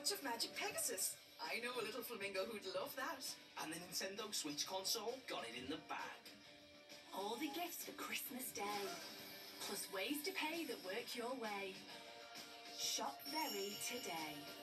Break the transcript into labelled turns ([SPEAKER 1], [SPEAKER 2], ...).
[SPEAKER 1] touch of Magic Pegasus. I know a little flamingo who'd love that.
[SPEAKER 2] And the Nintendo Switch console got it in the bag.
[SPEAKER 3] All the gifts for Christmas Day. Plus ways to pay that work your way. Shop Very today.